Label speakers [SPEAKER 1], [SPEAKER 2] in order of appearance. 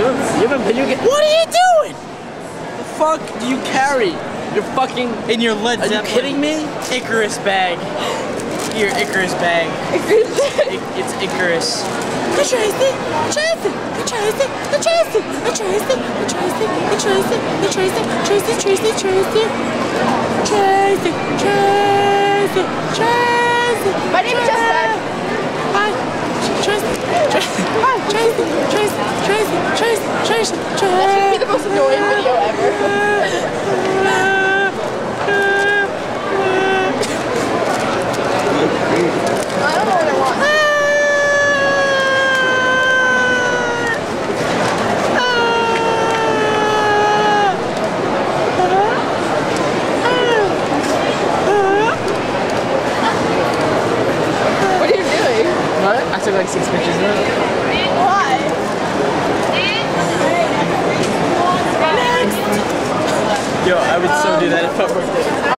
[SPEAKER 1] You have a video game? What are you doing? The fuck do you carry? You're fucking...
[SPEAKER 2] In your Led Zeppelin.
[SPEAKER 1] Are you kidding me?
[SPEAKER 2] Icarus bag. Your Icarus bag. It's Icarus.
[SPEAKER 3] My name is Jessica.
[SPEAKER 4] Hi. Tracy. Hi. Tracy.
[SPEAKER 3] That should be the most annoying video ever. I don't know what I want. What are you doing?
[SPEAKER 1] What? I took like 6 pictures of it.
[SPEAKER 3] Why?
[SPEAKER 2] Yo, I would so do that if I worked there.